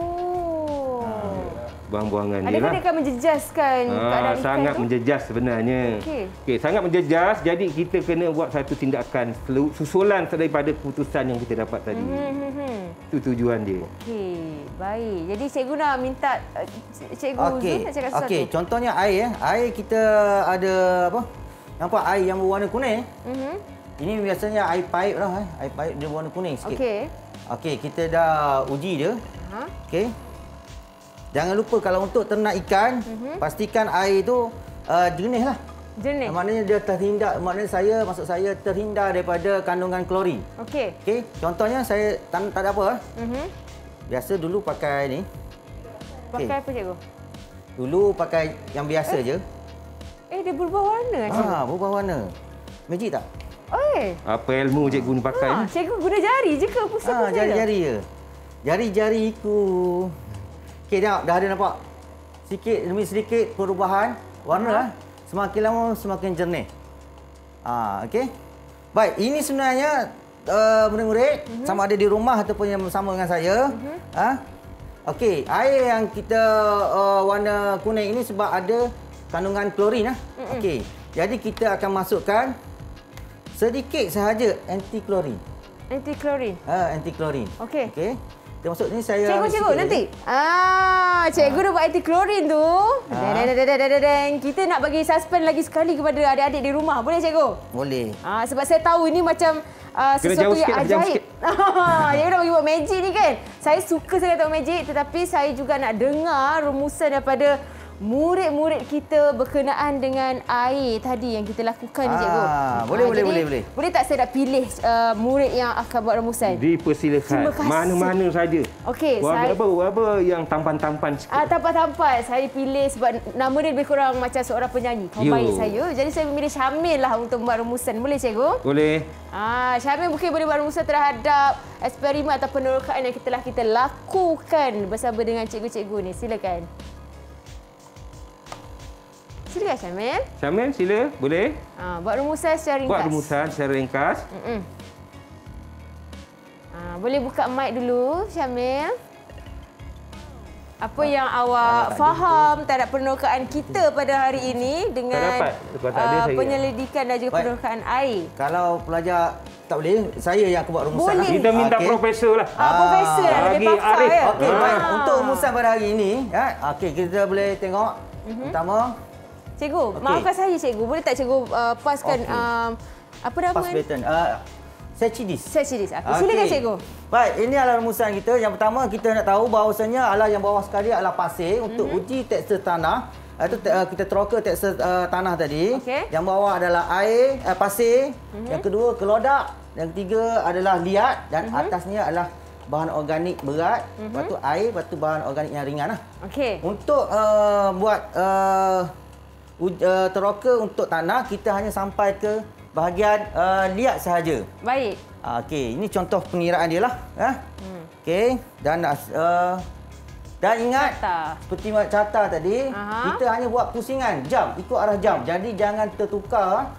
Bahan buangan dia lah. Adakah dia akan menjejaskan keadaan ikan sangat tu? menjejas sebenarnya. Okey, sangat menjejas. Jadi kita kena buat satu tindakan susulan daripada keputusan yang kita dapat tadi. Itu tujuan dia. Okey, baik. Jadi cikgu nak minta cikgu Zul nak cakap sesuatu. Okey, contohnya air. Air kita ada apa? Nampak air yang berwarna kuning? Ini biasanya air paip lah. Air paip dia berwarna kuning sikit. Okey, kita dah uji dia. Okey. Jangan lupa kalau untuk ternak ikan, pastikan air itu jernih lah. Jernih. Maknanya dia terhindar, maknanya maksud saya terhindar daripada kandungan klorin. Okey. Okey, contohnya saya tak ada apa. Biasa dulu pakai ni. Pakai apa cikgu? Dulu pakai yang biasa je. Dia berubah warna cikgu. Berubah warna. Magic tak? Apa ilmu cikgu ni pakai? Cikgu guna jari je ke pusat-pusat? Jari-jari je. Jari-jariku. Okey, dah ada nampak sikit demi sedikit perubahan warna lah. Semakin lama semakin jernih. Okey. Baik, ini sebenarnya murid-murid sama ada di rumah ataupun yang bersama dengan saya. Okey, air yang kita warna kuning ini sebab ada kandungan klorin lah. Okey. Jadi kita akan masukkan sedikit sahaja anti-klorin. Anti-klorin. Anti-klorin. Okey. Okey. Termasuk ni saya cikgu nanti. Cikgu dah buat anti-klorin tu. Kita nak bagi suspend lagi sekali kepada adik-adik di rumah. Boleh cikgu? Boleh. Sebab saya tahu ini macam sesuatu yang ajaib. Cikgu dah bagi buat magic ni kan. Saya suka sangat tahu magic, tetapi saya juga nak dengar rumusan daripada murid-murid kita berkenaan dengan air tadi yang kita lakukan ni cikgu. Boleh. Boleh tak saya nak pilih murid yang akan buat rumusan? Dipersilakan. Mana-mana saja. Okey, apa yang tampan-tampan sikit. Tampan-tampan. Saya pilih sebab nama dia lebih kurang macam seorang penyanyi. Kawan baik saya. Jadi saya memilih Syamil lah untuk membuat rumusan. Boleh cikgu? Boleh. Syamil mungkin boleh buat rumusan terhadap eksperimen atau penerokaan yang kita lakukan bersama dengan cikgu-cikgu ni. Silakan. Silakan Syamil. Syamil, sila. Boleh. Buat rumusan secara ringkas. Buat rumusan secara ringkas. Boleh buka mic dulu, Syamil. Apa yang awak faham terhadap penerokaan kita pada hari ini dengan penyelidikan dan juga penerokaan air? Kalau pelajar tak boleh, saya yang akan buat rumusan. Boleh. Kita minta profesor lah. Profesor lah, lebih pakar ya. Okey, baik. Untuk rumusan pada hari ini, okey, kita boleh tengok pertama. Cikgu, maafkan saya cikgu. Boleh tak cikgu paskan apa nama Pass baton. Setchidis. Silakan cikgu. Baik, ini adalah rumusan kita. Yang pertama kita nak tahu bahawasanya yang bawah sekali adalah pasir untuk uji tekstur tanah. Itu kita teroka tekstur tanah tadi. Yang bawah adalah air, pasir. Yang kedua kelodak. Yang ketiga adalah liat dan atasnya adalah bahan organik berat. Lepas tu air, lepas tu bahan organik yang ringan lah. Untuk buat teroka untuk tanah, kita hanya sampai ke bahagian liat sahaja. Baik. Okey, ini contoh pengiraan dia lah. Okey, dan ingat seperti carta tadi, kita hanya buat pusingan jam, ikut arah jam. Jadi jangan tertukar.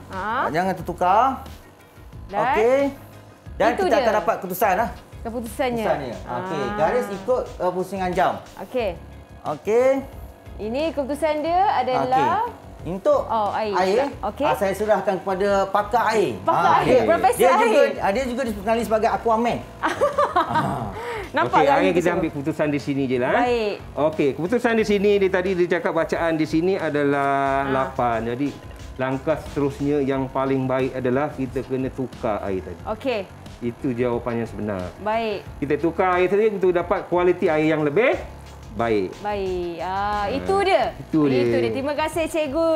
Okey. Dan itu kita akan dapat keputusan lah. Keputusannya. Okey, garis ikut pusingan jam. Okey. Ini keputusan dia adalah untuk air. Saya serahkan kepada pakar air. Profesor air. Dia juga dikenali sebagai Aquaman. Nampak air kita ambil keputusan di sini je lah. Baik. Okey, keputusan di sini tadi dia cakap bacaan di sini adalah 8. Jadi langkah seterusnya yang paling baik adalah kita kena tukar air tadi. Okey. Itu jawapan yang sebenar. Baik. Kita tukar air tadi untuk dapat kualiti air yang lebih baik. Itu dia. Terima kasih Cikgu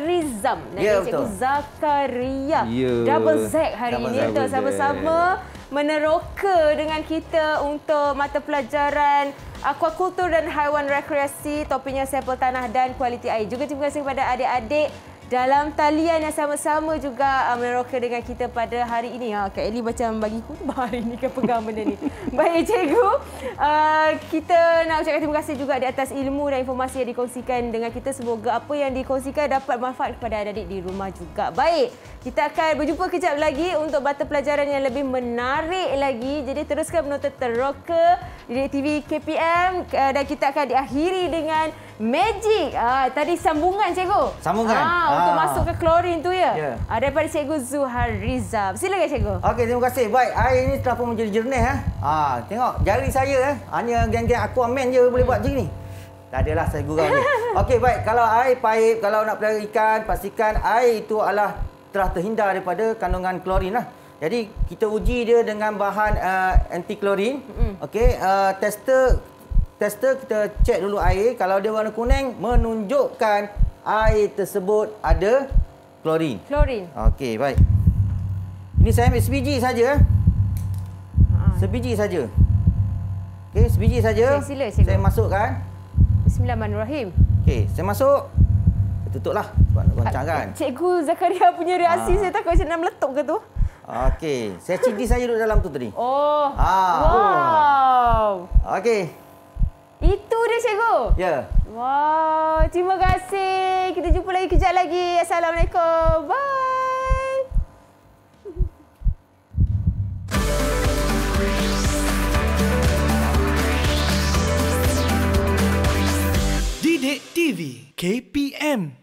Zuharizam dan Cikgu Zakaria. Double Z hari ini untuk sama-sama meneroka dengan kita untuk mata pelajaran Aquakultur dan Haiwan Rekreasi, topiknya sampel tanah dan kualiti air. Juga terima kasih kepada adik-adik dalam talian yang sama-sama juga meneroka dengan kita pada hari ini. Kak Ellie macam bagi khutbah hari ini ke pegang benda ni. Baik cikgu, kita nak ucapkan terima kasih juga di atas ilmu dan informasi yang dikongsikan dengan kita. Semoga apa yang dikongsikan dapat manfaat kepada adik-adik di rumah juga. Baik, kita akan berjumpa kejap lagi untuk mata pelajaran yang lebih menarik lagi. Jadi teruskan menonton Teroka di TV KPM dan kita akan diakhiri dengan Magic. Tadi sambungan cikgu. Sambungan. Untuk masuk ke klorin tu ya. Daripada Cikgu Zuhariza. Silakan cikgu. Okey, terima kasih. Baik, air ini telah pun menjadi jernih. Tengok jari saya. Hanya geng-geng Aquaman je boleh buat macam ni. Tak adalah saya gurau ni. Okey, baik. Kalau air paip, kalau nak pelihara ikan, pastikan air itu adalah telah terhindar daripada kandungan klorin lah. Jadi kita uji dia dengan bahan anti klorin. Okey, tester kita cek dulu air. Kalau dia warna kuning, menunjukkan air tersebut ada klorin. Okey, baik. Ini saya ambil sebiji saja. Sebiji saja. Okey, sebiji saja. Sila, cikgu. Saya masukkan. Bismillahirrahmanirrahim. Okey, saya masuk. Tutuplah sebab nak goncang kan. Cikgu Zakaria punya reaksi saya takut macam nak meletup ke tu. Okey, saya cidi saja duduk dalam tu tadi. Wow. Okey. Itu dia cikgu. Ya. Wow, terima kasih. Kita jumpa lagi kejap lagi. Assalamualaikum. Bye. Didik TV KPM